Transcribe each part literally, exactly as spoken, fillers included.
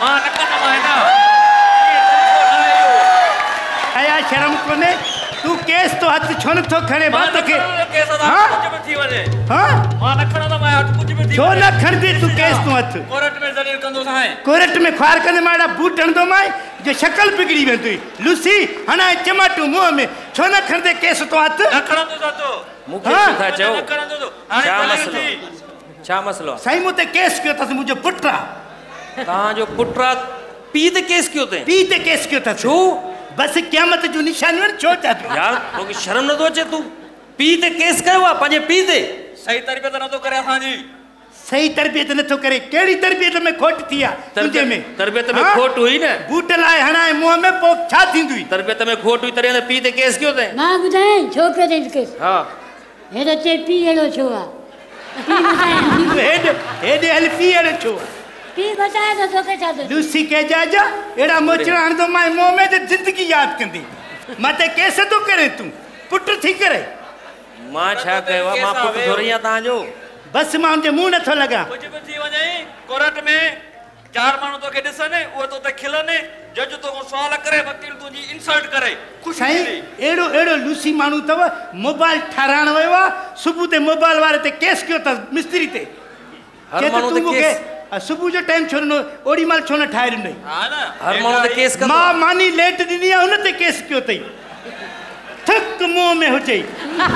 मां न कंदो मां आया शर्म कोने तू केस तो हथ छो न थो खणे बात के केस दा कुछ भी थी वने हां मां न खणंदो मां कुछ भी थी छो न खणदी तू केस तो हथ कोर्ट में जलील कंदो साए कोर्ट में खार कंदे माड़ा बूट हणदो मां जो शक्ल बिगड़ी वेंदी लूसी हना चमाटू मुंह में छो न खणदे केस तो हथ न खणंदो जा तो मुखे था चो न खणंदो तो हाने छा जलील मसलो थी छा मसलो साईं मुते केस कयो तस मुजो पुटरा ता जो पुटरा पी ते केस क्यों ते पी ते केस कयो तस छो बस क़यामत जो निशान वन छो चा यार तोके शर्म न तो अचे तू पी ते केस कयो आ पंजे पी ते सही तरबियत न तो करे असा जी सही तरबियत न तो करे केड़ी तरबियत में खोट थिया तुझे में तरबियत में खोट हुई न बूट लाए हणाए मुंह में पो छा थींदुई तरबियत में खोट हुई तरे पी ते केस क्यों ते मां बुधाए छोकरे ते केस हां हेडे ते पी हेडो छो आ हेड हेड हल पी हेडो छो पी बताए तो तोके छा दे लूसी के जा जा एड़ा मोचड़ा हण तो मां मुंह में तो जिंदगी याद कंदी मते केस तो करे तू पुट थी करे मां छा कयो मां पुट थोरिया ता जो बस मां उनके मुंह न थो लगा कुछ भी थी वने कोर्ट में चार मानू तो के दिसने वो तो ते खिलने जज तो सवाल करे वकील तुजी इंसल्ट करे खुशी साईं एड़ो एड़ो लूसी मानू तव मोबाइल ठाराण वयो सुबह ते मोबाइल वाले ते केस क्यों त मिस्त्री ते हर मानू ते केस सुबह जो टाइम छो न ओडी माल छो न ठायर नहीं हां ना हर मानू ते केस कर मां मानी लेट दिनी उन ते केस क्यों तई थक मुंह में हो जाई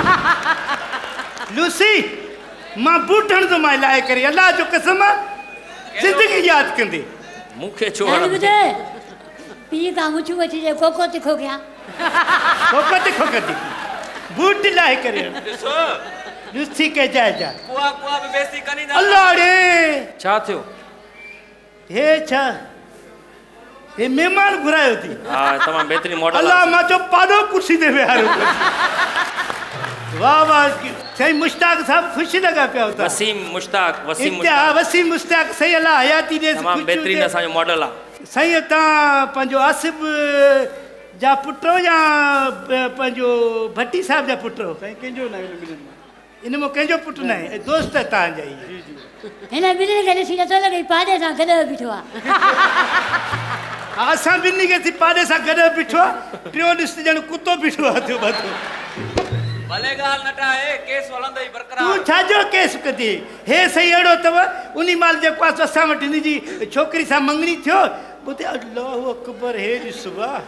लूसी मां बूटण तो मां लाए करे अल्लाह जो कसम जिंदगी याद कंदी मुखे छोड़ बुधे पी का मुछु वची जे कोको तिखो गया कोको तिखो कर दी बूट लाए करे दिसो लूसी के जा जा कुआ कुआ में बेइज्जती कनी ना अल्लाह रे छा थियो हे छा हे मेहमान घुरायो थी हां तमाम बेहतरीन मॉडल अल्लाह मां जो पादो कुर्सी दे बेहारो वाह वाह सही मुश्ताक साहब खुशी लगा पे होता वसीम मुश्ताक वसीम मुश्ताक वसीम मुश्ताक सही अल्लाह हयाती दे तमाम बेहतरीन असा जो मॉडल आ सही ता पंजो आसिफ जा पुटो या पंजो भट्टी साहब जा पुटो कहीं केंजो ना इन में केंजो पुट ना है दोस्त ता जाई हेला बिने के सीधा तो लगे पादे सा गदे बिठवा आसा बिन्नी के सी पादे सा गदे बिठवा ट्रियो दिस जण कुत्तो बिठवा थियो बातो भले गाल नटा है केस वलंदई बरकरार तू छाजो केस कदी हे सही एड़ो तव उनी माल जे पास असा वटनी जी छोकरी सा मंगनी थियो बुते अल्लाह अकबर हे जी सुबह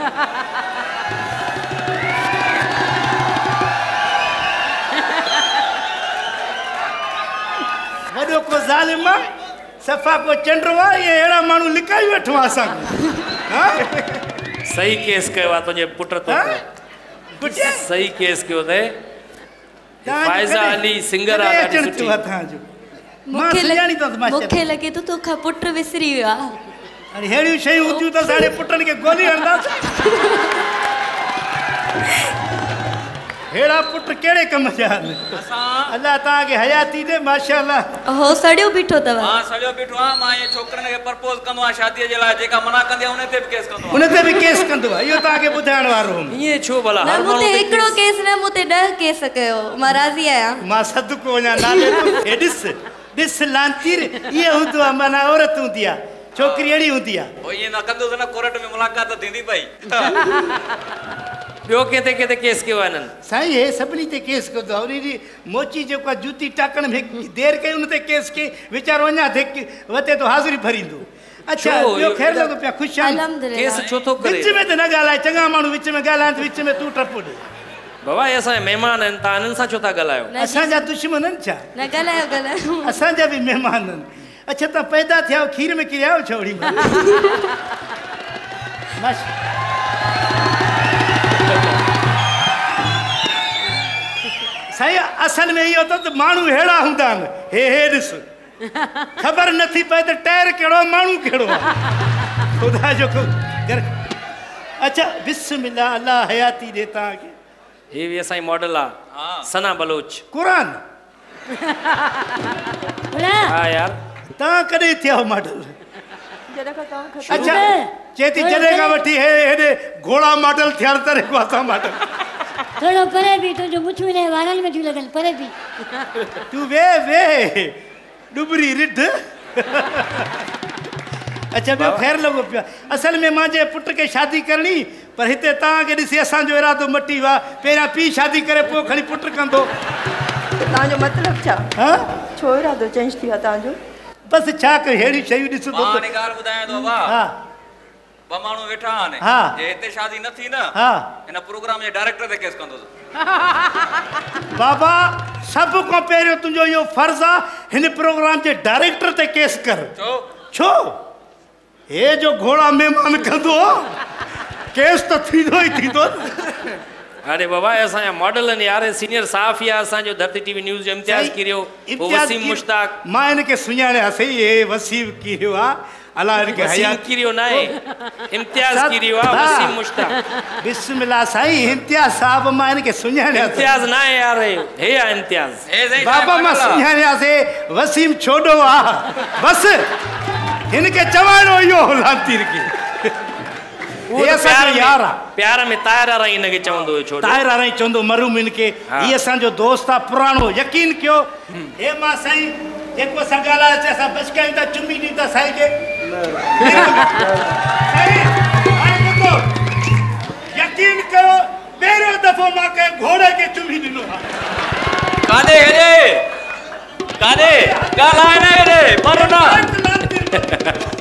वडो को जालिम सफा को चंड्रवा ये एड़ा मानू लिकाई वठो असा हां सही केस कयो तुझे पुट तो सही केस क्यों थे फायजा अली सिंगर आ ॾाढी सुठी मुखे लॻी तो मुखे लगे तो तोखा पुट विसरी विया अरे हेड़ी शई हुंदियूं त साडे पुटन के गोली हणदा हेड़ा पुट केड़े कम जा असा अल्लाह ता के हयाती दे माशाअल्लाह हो सड़ियो बिठो तव हां सड़ियो बिठो हां मां ये छोकरन के प्रपोज कंदो आ शादी जे ला जेका मना कंदे उने ते भी केस कंदो उने ते भी केस कंदो यो ता के बुधाण वारो ये छो भला हर मुते एकड़ो केस न मुते ॾह केस कयो मां राजी आया मां सदको वना नाले ए दिस दिस लांतीर ये हुंदो माना औरत हुंदिया छोकरी एड़ी हुंदिया ओ ये ना कंदो ना कोर्ट में मुलाकात थींदी पई बियो केते केते केस के वनन साईं हे सभनी ते केस को दौरी दी मोची जो का जूती टाकण में देर कई उन ते केस के विचार वना दे वते तो हाजिरी भरिंदो अच्छा यो खैर लगो पे खुश अल्हम्दुलिल्लाह केस छो तो करे विच में त न गालाय चंगा मानू विच में गालाय विच में तू टप दे बाबा ऐसा मेहमान हैं ता अनन सा छो ता गलायो असा जा दुश्मनन छा न गलायो गलायो असा जा भी मेहमान अच्छा ता पैदा थिया खीर में किरियाओ छोड़ी बस सही असल में यो तो मानू हेड़ा हुंदा हे हे दिस खबर नथी पए तो टायर केड़ो मानू केड़ो खुदा जो घर अच्छा बिस्मिल्लाह अल्लाह हयाती देता के ये भी ऐसा ही मॉडल आ हां सना बलोच कुरान हां यार ता कदे थियो मॉडल जदा का काम खत्म अच्छा चेती जदे का वठी है हेडे घोड़ा मॉडल थियार तरे को असा मॉडल थोड़ो परे भी तो जो मुछ में वारल में जो लगल परे भी तू वे वे डुबरी रिड अच्छा ॿियो ख़ैर लॻो पियो असल में मुंहिंजे पुट खे शादी करणी पर हिते तव्हांखे ॾिसी असांजो इरादो मटी वियो आहे पहिरियां पीउ शादी करे पोइ खणी पुटु कंदो तव्हांजो मतिलबु छा हा छो इरादो चेंज थी वियो आहे तव्हांजो बसि छा कयूं अहिड़ियूं शयूं ॾिसूं मां हाणे ॻाल्हि ॿुधायां थो बाबा हा ॿ माण्हू वेठा आहिनि हा। जे हिते शादी न थी न हा हिन प्रोग्राम जे डायरेक्टर ते केस कंदो बाबा सभ खां पहिरियों तुंहिंजो इहो फर्ज़ु आहे हिन प्रोग्राम जे डायरेक्टर ते केस कर छो छो हे जो घोड़ा महिमान कंदो केस त थींदो ई थींदो अरे बाबा असांजा मॉडल यार सीनियर साफ़ या असांजो धरती टीवी न्यूज़ जो इम्तियाज़ किरियो वसीम मुश्ताक मां हिनखे सुञाणियासीं हे वसीम किरियो आहे अलाह हिनखे वसीम किरियो न आहे इम्तियाज़ किरियो आहे वसीम मुश्ताक बिस्मिल्लाह साईं इम्तियाज़ साहब मां हिनखे सुञाणियासीं इम्तियाज़ न आहे यार हे आहे इम्तियाज़ बाबा मां सुञाणियासीं वसीम छोड़ो आहे बसि हिनखे चवाइणो इहो लांतीर खे यार आहे प्यार में ताहिरा रही हिनखे चवंदो हुयो छोड़ो ताहिरा रही चवंदो मरूम हिनखे हीअ असांजो दोस्त आहे पुराणो यकीन कयो हे मां साईं जेको असां ॻाल्हायोसीं असां बचकायूं था चुमी ॾींदा साईं खे यकीन कयो पहिरियों दफ़ो मां कंहिं घोड़े खे चुमी ॾिनो आहे काॾे हेॾे काॾे ॻाल्हाए न हेॾे पर न